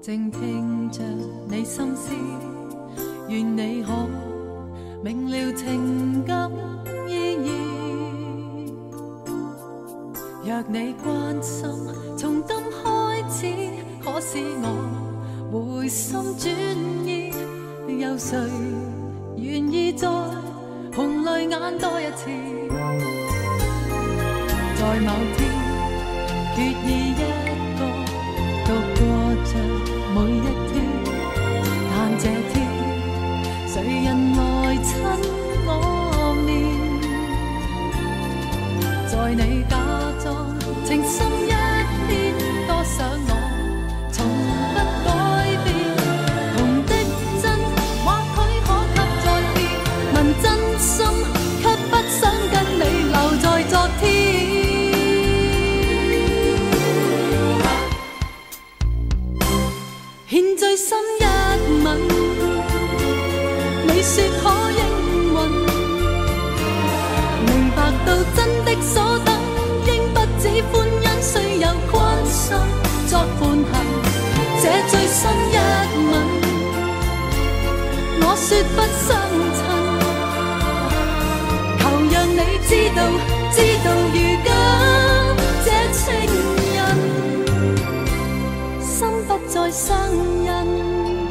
静聽着你心思，願你可明了情感意義。若你關心，從今開始，可使我回心轉意。有誰願意再紅淚眼多一次？在某天決意一個獨過着每一天，但這天誰人來親我面？在你假裝情深一片，多想我從不改變。紅的真或許可給再見，問真心卻不想跟你留在昨天。獻最深一吻，你說可應允，明白到真的所等，應不止歡欣，雖有關心作伴行。這最深一吻，我說不相襯，求讓你知道，知道如今這情人心不再相印。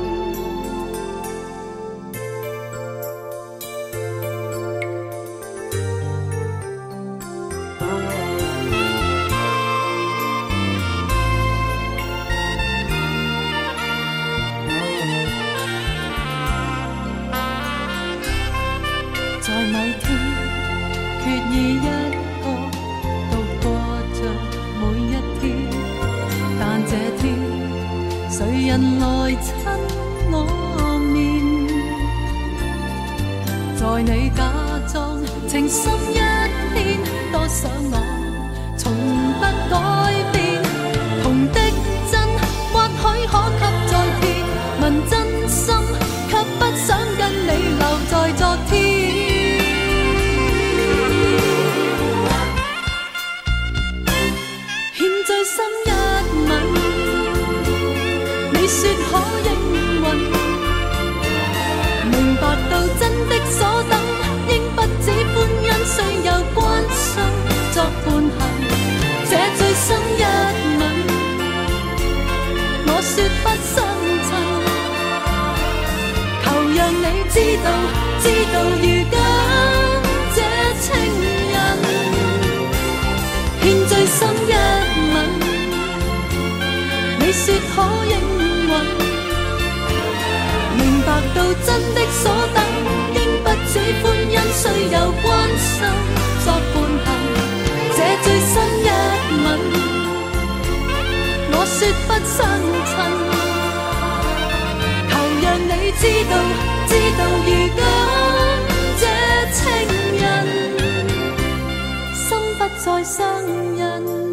在某天決意一個獨過着每一天，但這天誰人來親我面？在你假裝情深一片，多想我從不改變。紅的真或許可給再見，問真心卻不想跟你留在昨天。獻最深一吻，你說可應允，明白到真的所等，應不止歡欣，雖有關心作伴行。這最深一吻，我說不相襯，求讓你知道，知道如今這情人獻最深一吻，你說可應允，明白到真的所等，應不止歡欣，雖有關心作伴行。這最深一吻，我說不相襯，求讓你知道，知道如今這情人心不再相印。